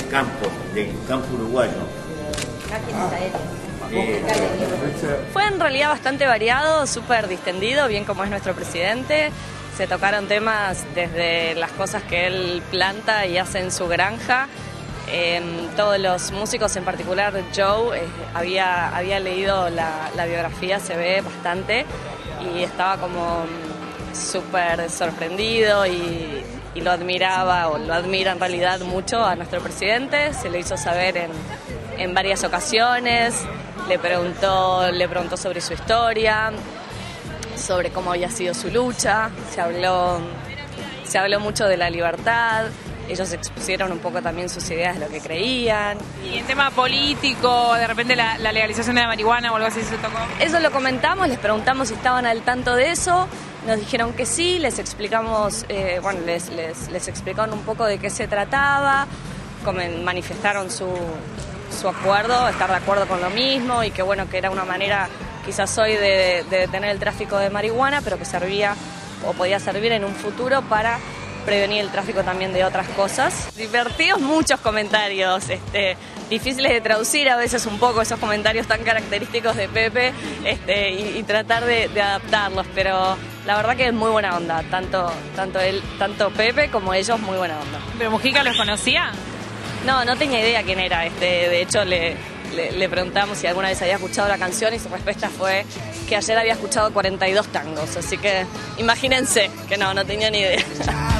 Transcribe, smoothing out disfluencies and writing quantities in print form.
campo uruguayo. Fue en realidad bastante variado, súper distendido, bien como es nuestro presidente. Se tocaron temas desde las cosas que él planta y hace en su granja. Todos los músicos, en particular Joe, había leído la biografía, se ve bastante, y estaba como súper sorprendido y lo admiraba, o lo admira en realidad mucho a nuestro presidente. Se lo hizo saber en varias ocasiones, le preguntó sobre su historia, sobre cómo había sido su lucha, se habló mucho de la libertad. Ellos expusieron un poco también sus ideas, lo que creían. Y en tema político, de repente la legalización de la marihuana o algo así se tocó. Eso lo comentamos, les preguntamos si estaban al tanto de eso, nos dijeron que sí, les explicamos, les explicaron un poco de qué se trataba, manifestaron su acuerdo, estar de acuerdo con lo mismo, y que bueno, que era una manera quizás hoy de detener el tráfico de marihuana, pero que servía o podía servir en un futuro para prevenir el tráfico también de otras cosas. Divertidos muchos comentarios, difíciles de traducir a veces un poco esos comentarios tan característicos de Pepe, y tratar de adaptarlos, pero la verdad que es muy buena onda, tanto Pepe como ellos, muy buena onda. ¿Pero Mujica los conocía? No tenía idea quién era, de hecho le preguntamos si alguna vez había escuchado la canción, y su respuesta fue que ayer había escuchado 42 tangos, así que imagínense que no tenía ni idea.